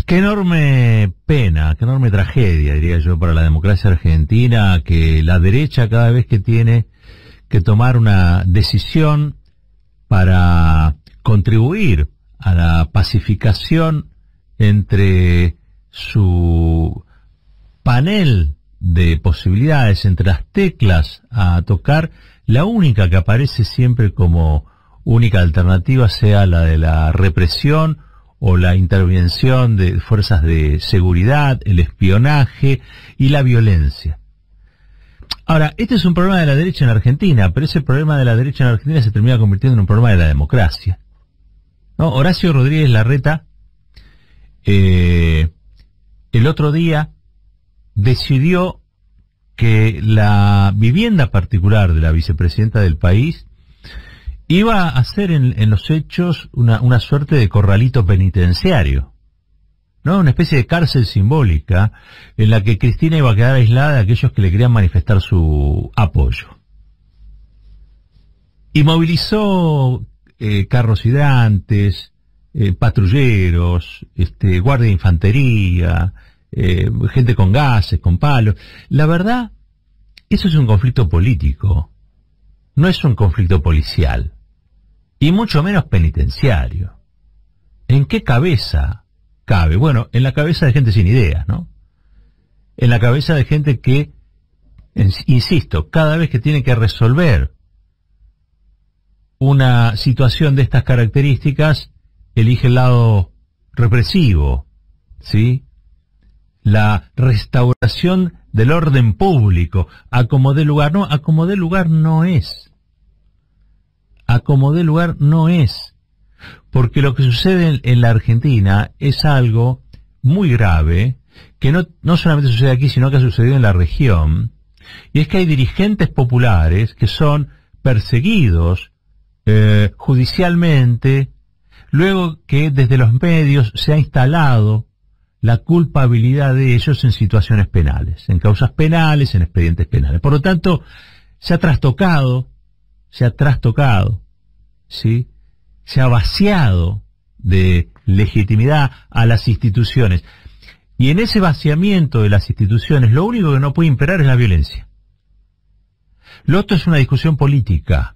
Qué enorme pena, qué enorme tragedia, diría yo, para la democracia argentina, que la derecha cada vez que tiene que tomar una decisión para contribuir a la pacificación entre su panel de posibilidades, entre las teclas a tocar, la única que aparece siempre como única alternativa sea la de la represión o la intervención de fuerzas de seguridad, el espionaje y la violencia. Ahora, este es un problema de la derecha en Argentina, pero ese problema de la derecha en Argentina se termina convirtiendo en un problema de la democracia, ¿no? Horacio Rodríguez Larreta, el otro día decidió que la vivienda particular de la vicepresidenta del país iba a ser en los hechos una suerte de corralito penitenciario, ¿no? Una especie de cárcel simbólica en la que Cristina iba a quedar aislada de aquellos que le querían manifestar su apoyo. Y movilizó carros hidrantes, patrulleros, guardia de infantería, gente con gases, con palos. La verdad, eso es un conflicto político, no es un conflicto policial, y mucho menos penitenciario. ¿En qué cabeza cabe? Bueno, en la cabeza de gente sin ideas, ¿no? En la cabeza de gente que, insisto, cada vez que tiene que resolver una situación de estas características, elige el lado represivo, ¿sí? La restauración del orden público, a como dé lugar. No, a como dé lugar no es. A como dé lugar no es. Porque lo que sucede en la Argentina es algo muy grave, que no solamente sucede aquí, sino que ha sucedido en la región, y es que hay dirigentes populares que son perseguidos judicialmente, luego que desde los medios se ha instalado la culpabilidad de ellos en situaciones penales, en causas penales, en expedientes penales. Por lo tanto, se ha trastocado, ¿sí? Se ha vaciado de legitimidad a las instituciones. Y en ese vaciamiento de las instituciones, lo único que no puede imperar es la violencia. Lo otro es una discusión política.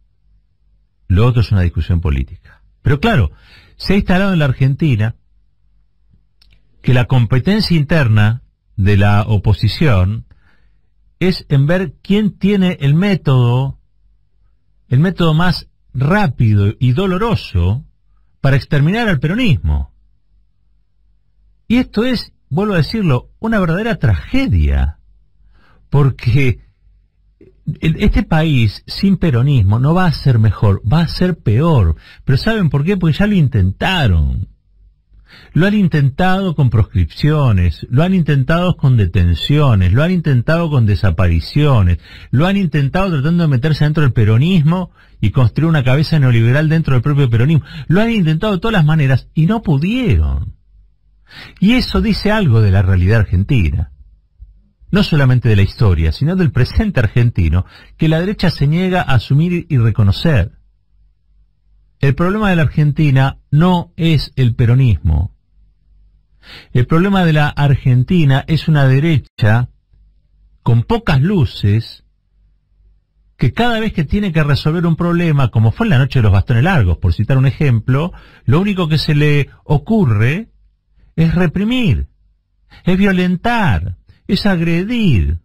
Pero claro, se ha instalado en la Argentina que la competencia interna de la oposición es en ver quién tiene el método más rápido y doloroso para exterminar al peronismo. Y esto es, vuelvo a decirlo, una verdadera tragedia, porque este país sin peronismo no va a ser mejor, va a ser peor. Pero ¿saben por qué? Porque ya lo intentaron. Lo han intentado con proscripciones, lo han intentado con detenciones, lo han intentado con desapariciones, lo han intentado tratando de meterse dentro del peronismo y construir una cabeza neoliberal dentro del propio peronismo. Lo han intentado de todas las maneras y no pudieron. Y eso dice algo de la realidad argentina. No solamente de la historia, sino del presente argentino, que la derecha se niega a asumir y reconocer. El problema de la Argentina no es el peronismo. El problema de la Argentina es una derecha con pocas luces que cada vez que tiene que resolver un problema, como fue en la noche de los bastones largos, por citar un ejemplo, lo único que se le ocurre es reprimir, es violentar, es agredir.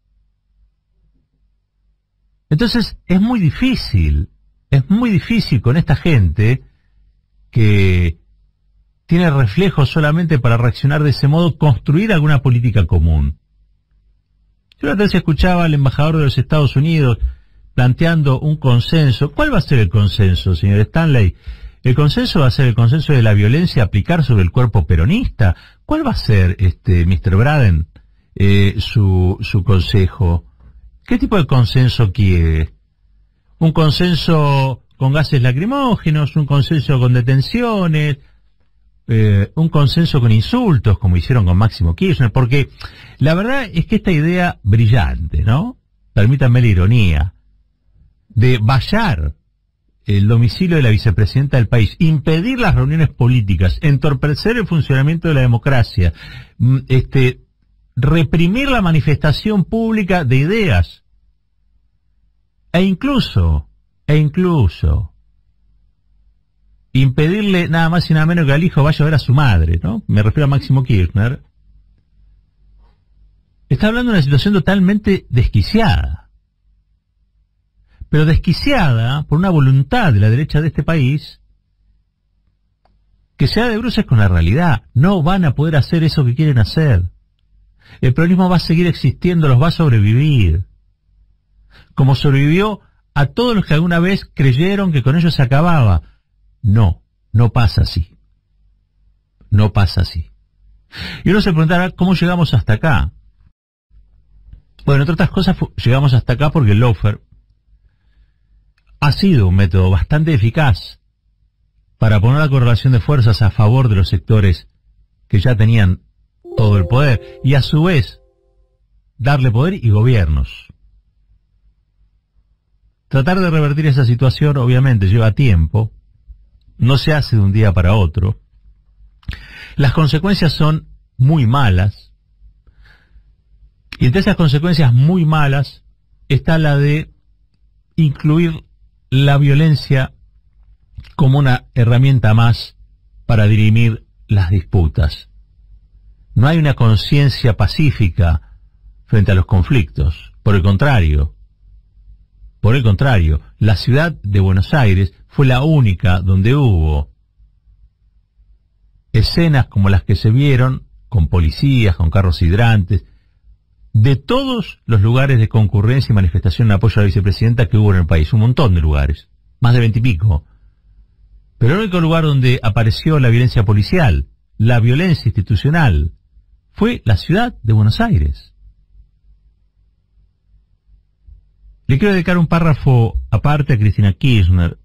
Entonces es muy difícil con esta gente que tiene reflejos solamente para reaccionar de ese modo, construir alguna política común. Yo la otra vez escuchaba al embajador de los Estados Unidos planteando un consenso. ¿Cuál va a ser el consenso, señor Stanley? ¿El consenso va a ser el consenso de la violencia a aplicar sobre el cuerpo peronista? ¿Cuál va a ser, Mr. Braden, su consejo? ¿Qué tipo de consenso quiere? ¿Un consenso con gases lacrimógenos? ¿Un consenso con detenciones? ¿Un consenso con insultos, como hicieron con Máximo Kirchner? Porque la verdad es que esta idea brillante, ¿no? Permítanme la ironía, de vallar el domicilio de la vicepresidenta del país, impedir las reuniones políticas, entorpecer el funcionamiento de la democracia, reprimir la manifestación pública de ideas, e incluso impedirle nada más y nada menos que al hijo vaya a ver a su madre, ¿no? Me refiero a Máximo Kirchner. Está hablando de una situación totalmente desquiciada. Pero desquiciada por una voluntad de la derecha de este país que se da de bruces con la realidad. No van a poder hacer eso que quieren hacer. El peronismo va a seguir existiendo, los va a sobrevivir. Como sobrevivió a todos los que alguna vez creyeron que con ello se acababa. No, no pasa así. No pasa así. Y uno se preguntará, ¿cómo llegamos hasta acá? Bueno, entre otras cosas, llegamos hasta acá porque el lawfare ha sido un método bastante eficaz para poner la correlación de fuerzas a favor de los sectores que ya tenían todo el poder y a su vez darle poder y gobiernos. Tratar de revertir esa situación obviamente lleva tiempo, no se hace de un día para otro. Las consecuencias son muy malas y entre esas consecuencias muy malas está la de incluir la violencia como una herramienta más para dirimir las disputas. No hay una conciencia pacífica frente a los conflictos. Por el contrario, la ciudad de Buenos Aires fue la única donde hubo escenas como las que se vieron, con policías, con carros hidrantes, de todos los lugares de concurrencia y manifestación en apoyo a la vicepresidenta que hubo en el país. Un montón de lugares, más de 20 y pico. Pero el único lugar donde apareció la violencia policial, la violencia institucional, fue la ciudad de Buenos Aires. Le quiero dedicar un párrafo aparte a Cristina Kirchner.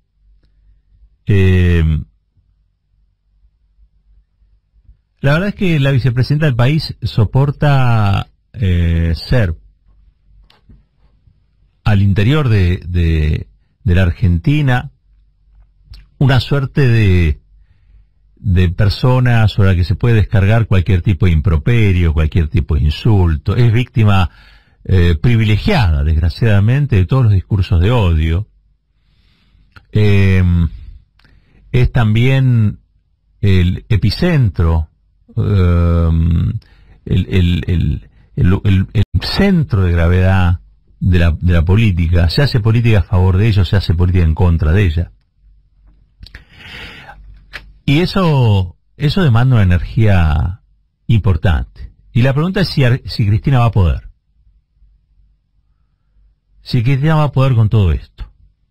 La verdad es que la vicepresidenta del país soporta ser al interior de la Argentina una suerte de persona sobre la que se puede descargar cualquier tipo de improperio, cualquier tipo de insulto. Es víctima privilegiada, desgraciadamente, de todos los discursos de odio. Es también el epicentro, el centro de gravedad de la política. Se hace política a favor de ella, se hace política en contra de ella. Y eso demanda una energía importante. Y la pregunta es si Cristina va a poder. Si Cristina va a poder con todo esto.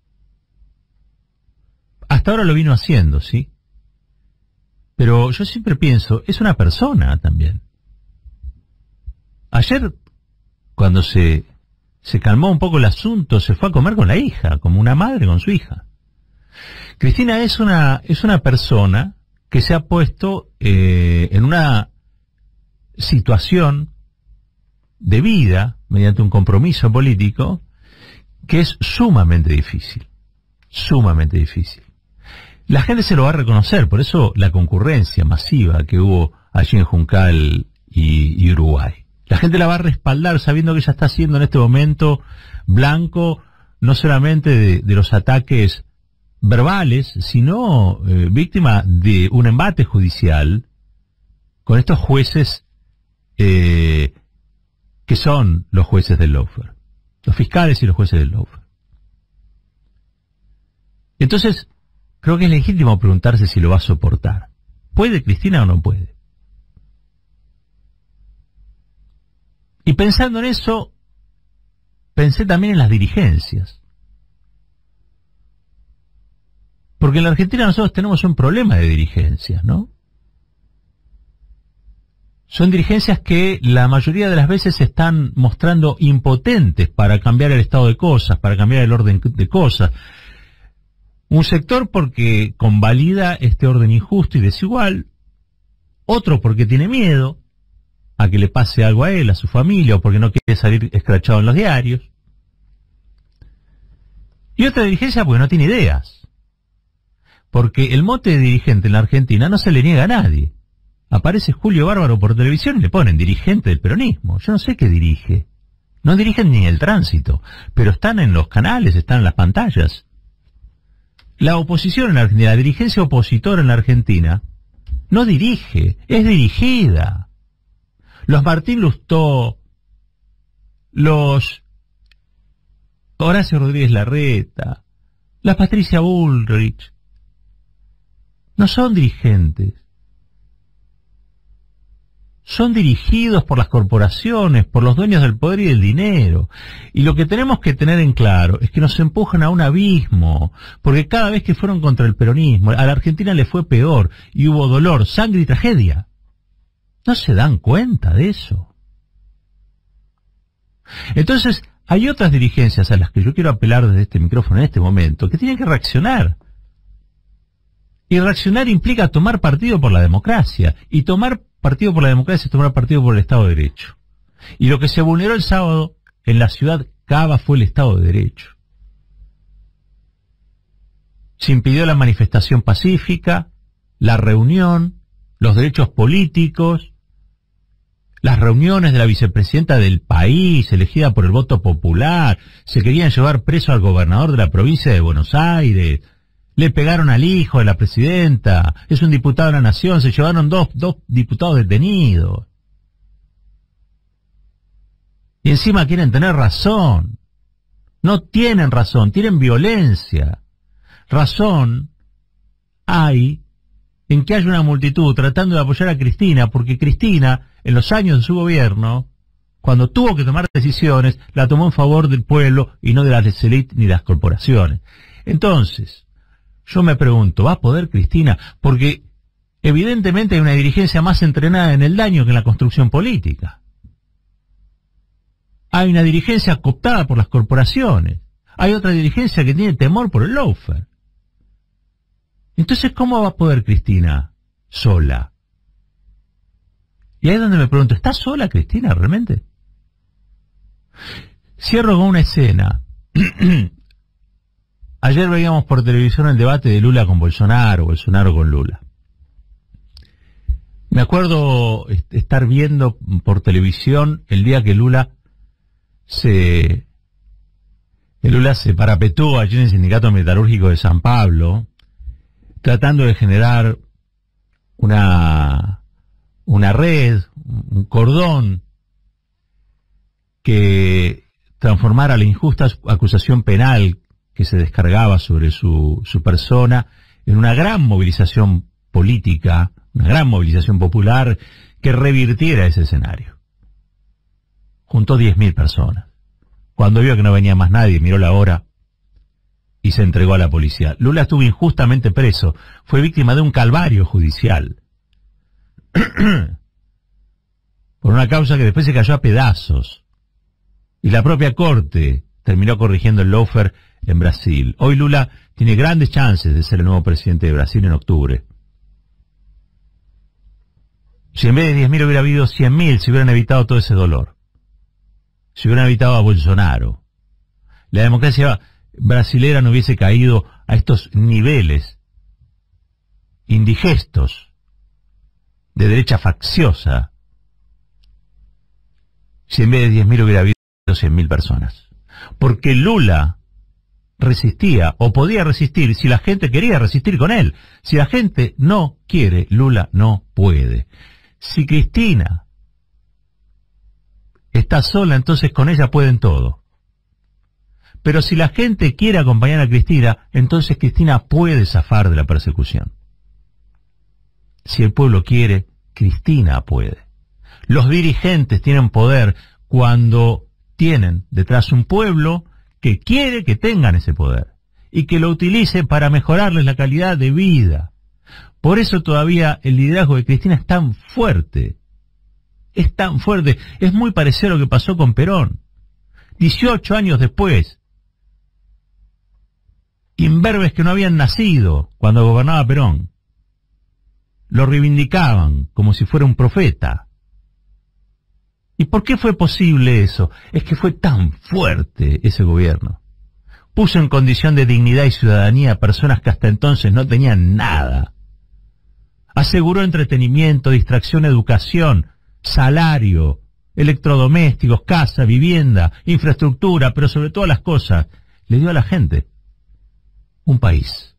Hasta ahora lo vino haciendo, ¿sí? Pero yo siempre pienso, es una persona también. Ayer, cuando se calmó un poco el asunto, se fue a comer con la hija, como una madre con su hija. Cristina es una persona que se ha puesto en una situación de vida, mediante un compromiso político, que es sumamente difícil. Sumamente difícil. La gente se lo va a reconocer, por eso la concurrencia masiva que hubo allí en Juncal y Uruguay. La gente la va a respaldar sabiendo que ella está siendo en este momento blanco, no solamente de los ataques verbales, sino víctima de un embate judicial con estos jueces que son los jueces del lawfare, los fiscales y los jueces del lawfare. Entonces, creo que es legítimo preguntarse si lo va a soportar. ¿Puede Cristina o no puede? Y pensando en eso, pensé también en las dirigencias. Porque en la Argentina nosotros tenemos un problema de dirigencias, ¿no? Son dirigencias que la mayoría de las veces se están mostrando impotentes para cambiar el estado de cosas, para cambiar el orden de cosas. Un sector porque convalida este orden injusto y desigual, otro porque tiene miedo a que le pase algo a él, a su familia, o porque no quiere salir escrachado en los diarios. Y otra dirigencia porque no tiene ideas. Porque el mote de dirigente en la Argentina no se le niega a nadie. Aparece Julio Bárbaro por televisión y le ponen dirigente del peronismo. Yo no sé qué dirige. No dirigen ni el tránsito, pero están en los canales, están en las pantallas. La oposición en la Argentina, la dirigencia opositora en la Argentina, no dirige, es dirigida. Los Martín Lustó, los Horacio Rodríguez Larreta, la Patricia Bullrich, no son dirigentes. Son dirigidos por las corporaciones, por los dueños del poder y del dinero. Y lo que tenemos que tener en claro es que nos empujan a un abismo, porque cada vez que fueron contra el peronismo, a la Argentina le fue peor, y hubo dolor, sangre y tragedia. ¿No se dan cuenta de eso? Entonces, hay otras dirigencias a las que yo quiero apelar desde este micrófono en este momento, que tienen que reaccionar. Y reaccionar implica tomar partido por la democracia, y tomar partido por la democracia es tomar partido por el Estado de Derecho. Y lo que se vulneró el sábado en la ciudad Cava fue el Estado de Derecho. Se impidió la manifestación pacífica, la reunión, los derechos políticos, las reuniones de la vicepresidenta del país, elegida por el voto popular. Se querían llevar preso al gobernador de la provincia de Buenos Aires. Le pegaron al hijo de la presidenta, es un diputado de la Nación, se llevaron dos diputados detenidos. Y encima quieren tener razón. No tienen razón, tienen violencia. Razón hay en que haya una multitud tratando de apoyar a Cristina, porque Cristina, en los años de su gobierno, cuando tuvo que tomar decisiones, la tomó en favor del pueblo y no de las élites ni de las corporaciones. Entonces, yo me pregunto, ¿va a poder Cristina? Porque evidentemente hay una dirigencia más entrenada en el daño que en la construcción política. Hay una dirigencia cooptada por las corporaciones. Hay otra dirigencia que tiene temor por el lawfare. Entonces, ¿cómo va a poder Cristina sola? Y ahí es donde me pregunto, ¿está sola Cristina realmente? Cierro con una escena. Ayer veíamos por televisión el debate de Lula con Bolsonaro, Bolsonaro con Lula. Me acuerdo estar viendo por televisión el día que Lula se parapetó allí en el Sindicato Metalúrgico de San Pablo, tratando de generar una red, un cordón que transformara la injusta acusación penal que se descargaba sobre su persona en una gran movilización política, una gran movilización popular que revirtiera ese escenario. Juntó 10.000 personas. Cuando vio que no venía más nadie, miró la hora y se entregó a la policía. Lula estuvo injustamente preso, fue víctima de un calvario judicial. Por una causa que después se cayó a pedazos. Y la propia corte terminó corrigiendo el lawfare en Brasil. Hoy Lula tiene grandes chances de ser el nuevo presidente de Brasil en octubre. Si en vez de 10.000 hubiera habido 100.000, se hubieran evitado todo ese dolor. Se hubieran evitado a Bolsonaro. La democracia brasilera no hubiese caído a estos niveles indigestos de derecha facciosa si en vez de 10.000 hubiera habido 100.000 personas. Porque Lula resistía, o podía resistir, si la gente quería resistir con él. Si la gente no quiere, Lula no puede. Si Cristina está sola, entonces con ella pueden todo. Pero si la gente quiere acompañar a Cristina, entonces Cristina puede zafar de la persecución. Si el pueblo quiere, Cristina puede. Los dirigentes tienen poder cuando tienen detrás un pueblo que quiere que tengan ese poder y que lo utilice para mejorarles la calidad de vida. Por eso todavía el liderazgo de Cristina es tan fuerte. Es tan fuerte. Es muy parecido a lo que pasó con Perón. 18 años después, imberbes que no habían nacido cuando gobernaba Perón lo reivindicaban como si fuera un profeta. ¿Y por qué fue posible eso? Es que fue tan fuerte ese gobierno. puso en condición de dignidad y ciudadanía a personas que hasta entonces no tenían nada. Aseguró entretenimiento, distracción, educación, salario, electrodomésticos, casa, vivienda, infraestructura, pero sobre todas las cosas, le dio a la gente un país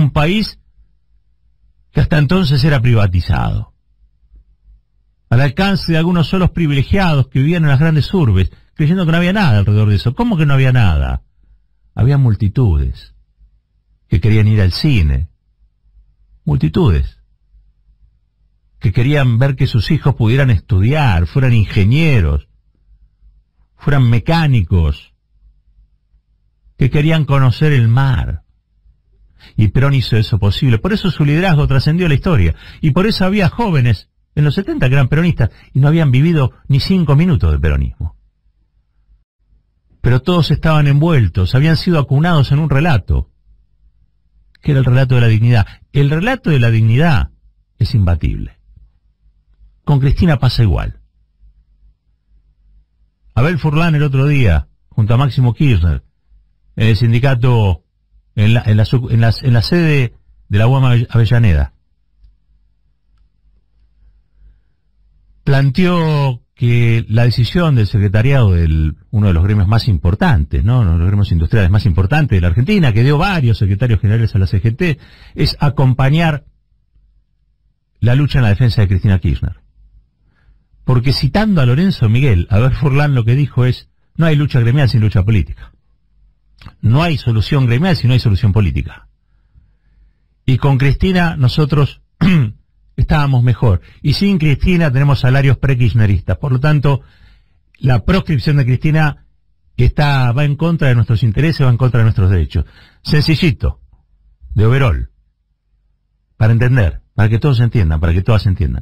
que hasta entonces era privatizado, al alcance de algunos solos privilegiados que vivían en las grandes urbes, creyendo que no había nada alrededor de eso. ¿Cómo que no había nada? Había multitudes que querían ir al cine, multitudes que querían ver que sus hijos pudieran estudiar, fueran ingenieros, fueran mecánicos, que querían conocer el mar. Y Perón hizo eso posible. Por eso su liderazgo trascendió la historia. Y por eso había jóvenes en los 70 que eran peronistas y no habían vivido ni 5 minutos de peronismo. Pero todos estaban envueltos, habían sido acunados en un relato, que era el relato de la dignidad. El relato de la dignidad es imbatible. Con Cristina pasa igual. Abel Furlan el otro día, junto a Máximo Kirchner, en el sindicato, en la sede de la UAM Avellaneda, planteó que la decisión del secretariado de uno de los gremios más importantes, ¿no? Uno de los gremios industriales más importantes de la Argentina, que dio varios secretarios generales a la CGT, es acompañar la lucha en la defensa de Cristina Kirchner. Porque citando a Lorenzo Miguel, Abel Furlan lo que dijo es: no hay lucha gremial sin lucha política. No hay solución gremial si no hay solución política. Y con Cristina nosotros estábamos mejor. Y sin Cristina tenemos salarios pre-kirchneristas. Por lo tanto, la proscripción de Cristina va en contra de nuestros intereses, va en contra de nuestros derechos. Sencillito, de overall, para entender, para que todos entiendan, para que todas entiendan.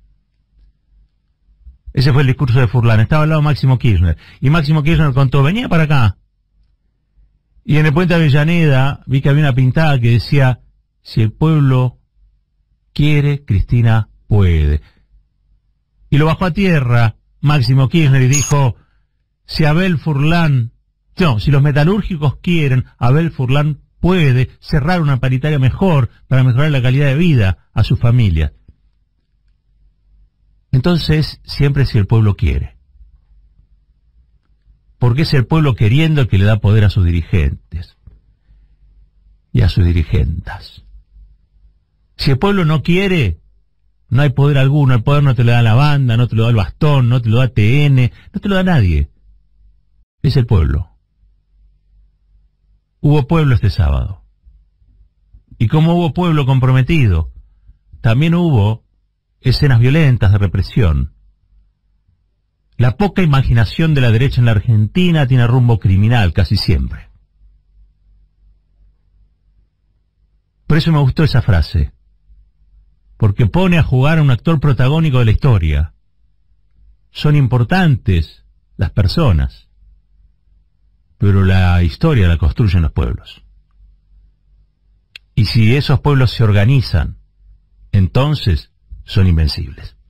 Ese fue el discurso de Furlan. Estaba al lado Máximo Kirchner. Y Máximo Kirchner contó: venía para acá. Y en el puente Avellaneda vi que había una pintada que decía: si el pueblo quiere, Cristina puede. Y lo bajó a tierra Máximo Kirchner y dijo: si los metalúrgicos quieren, Abel Furlan puede cerrar una paritaria mejor para mejorar la calidad de vida a sus familias. Entonces, siempre si el pueblo quiere. Porque es el pueblo queriendo el que le da poder a sus dirigentes y a sus dirigentas. Si el pueblo no quiere, no hay poder alguno. El poder no te lo da la banda, no te lo da el bastón, no te lo da TN, no te lo da nadie. Es el pueblo. Hubo pueblo este sábado. Y como hubo pueblo comprometido, también hubo escenas violentas de represión. La poca imaginación de la derecha en la Argentina tiene rumbo criminal casi siempre. Por eso me gustó esa frase, porque pone a jugar a un actor protagónico de la historia. Son importantes las personas, pero la historia la construyen los pueblos. Y si esos pueblos se organizan, entonces son invencibles.